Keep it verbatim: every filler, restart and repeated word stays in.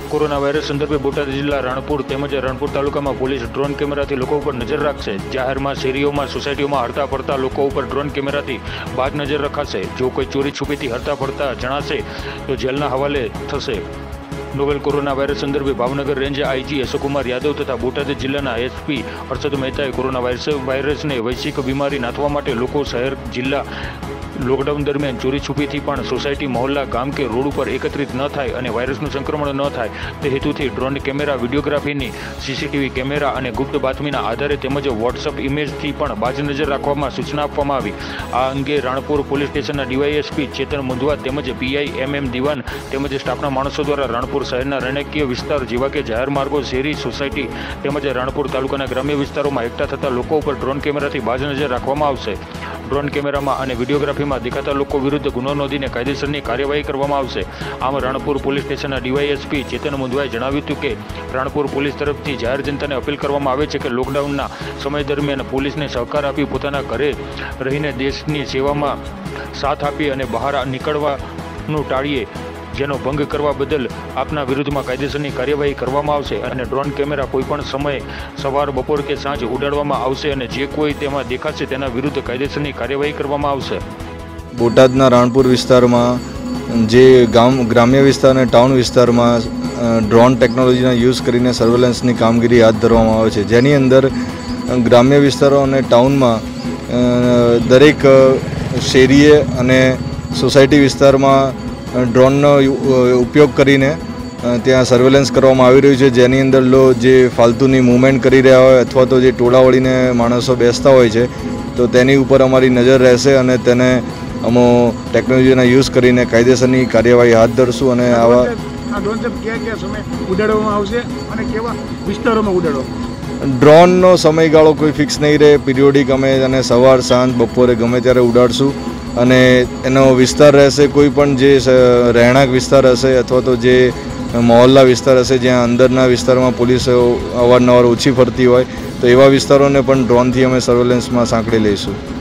Corona virus સંદર્ભે બોટાદ જિલ્લા રાણપુર તેમજ રણપુર તાલુકામાં પોલીસ ડ્રોન કેમેરાથી લોકો ઉપર નજર રાખશે। જાહેરમાં, શેરીઓમાં, સોસાયટીઓમાં હરતા ફરતા લોકો ઉપર ડ્રોન કેમેરાથી બાજ નજર રખાશે। જો કોઈ ચોરી છુપીથી હરતા ફરતા જણાશે તો જેલના હવાલે થશે। નોવેલ કોરોના વાયરસ સંદર્ભે ભાવનગર રેન્જ આઈજી અશોકકુમાર યાદવ તથા બોટાદ જિલ્લાના એસપી હર્ષદ મહેતાએ કોરોના વાયરસ વાયરસને વૈશ્વિક બીમારી નાથવા માટે લોકો શહેર જિલ્લા લોકડાઉન દરમિયાન ચોરી છુપીથી પણ સોસાયટી, મહોલ્લા, ગામ કે રોડ ઉપર એકત્રિત ન થાય અને વાયરસનું સંક્રમણ ન થાય તે હેતુથી ડ્રોન કેમેરા, વિડીયોગ્રાફીની, સીસીટીવી કેમેરા અને ગુપ્ત બાતમીના આધારે તેમજ વોટ્સઅપ ઇમેજથી પણ બાજ નજર રાખવામાં સૂચના આપવામાં આવી। આ અંગે રાણપુર પોલીસ સ્ટેશનના ડીવાયએસપી ચેતન મુંદવા તેમજ પીઆઈ એમ એમ દિવાન તેમજ સ્ટાફના માણસો દ્વારા રાણપુર શહેરના રણકીય વિસ્તાર જેવા કે જાહેર માર્ગો, શેરી, સોસાયટી તેમજ રાણપુર તાલુકાના ગ્રામ્ય વિસ્તારોમાં એકઠા થતા લોકો ઉપર ડ્રોન કેમેરાથી બાજ નજર રાખવામાં આવશે। ડ્રોન કેમેરામાં અને વિડીયોગ્રાફીમાં દેખાતા લોકો વિરુદ્ધ ગુનો નોંધીને કાયદેસરની કાર્યવાહી કરવામાં આવશે। આમ રાણપુર પોલીસ સ્ટેશનના ડીવાયએસપી ચેતન મુંદવાએ જણાવ્યું હતું કે રાણપુર પોલીસ તરફથી જાહેર જનતાને અપીલ કરવામાં આવે છે કે લોકડાઉનના સમય દરમિયાન પોલીસને સહકાર આપી પોતાના ઘરે રહીને દેશની સેવામાં સાથ આપી અને બહાર નીકળવાનું ટાળીએ, જેનો ભંગ કરવા બદલ આપના વિરુદ્ધમાં કાયદેસરની કાર્યવાહી કરવામાં આવશે અને ડ્રોન કેમેરા કોઈપણ સમયે સવાર, બપોર કે સાંજ ઉડાડવામાં આવશે અને જે કોઈ તેમાં દેખાશે તેના વિરુદ્ધ કાયદેસરની કાર્યવાહી કરવામાં આવશે। બોટાદના રાણપુર વિસ્તારમાં જે ગામ ગ્રામ્ય વિસ્તાર અને ટાઉન વિસ્તારમાં ડ્રોન ટેકનોલોજીના યુઝ કરીને સર્વેલન્સની કામગીરી હાથ ધરવામાં આવે છે, જેની અંદર ગ્રામ્ય વિસ્તારો અને ટાઉનમાં દરેક શેરીએ અને સોસાયટી વિસ્તારમાં ડ્રોનનો ઉપયોગ કરીને ત્યાં સર્વેલન્સ કરવામાં આવી રહ્યું છે, જેની અંદર લો જે ફાલતુની મૂવમેન્ટ કરી રહ્યા હોય અથવા તો જે ટોળા વળીને માણસો બેસતા હોય છે તો તેની ઉપર અમારી નજર રહેશે અને તેને અમો ટેકનોલોજીના યુઝ કરીને કાયદેસરની કાર્યવાહી હાથ ધરશું અને આવા ઉડાડવામાં આવશે અને કેવા વિસ્તારોમાં ઉડાડવામાં? ડ્રોનનો સમયગાળો કોઈ ફિક્સ નહીં રહે, પિરિયોડિક અમે અને સવાર, સાંજ, બપોરે ગમે ત્યારે ઉડાડશું અને એનો વિસ્તાર રહેશે કોઈ પણ જે રહેણાંક વિસ્તાર હશે અથવા તો જે મહોલ્લા વિસ્તાર હશે જ્યાં અંદરના વિસ્તારમાં પોલીસ અવારનવાર ઓછી ફરતી હોય તો એવા વિસ્તારોને પણ ડ્રોનથી અમે સર્વેલન્સમાં સાંકળી લઈશું।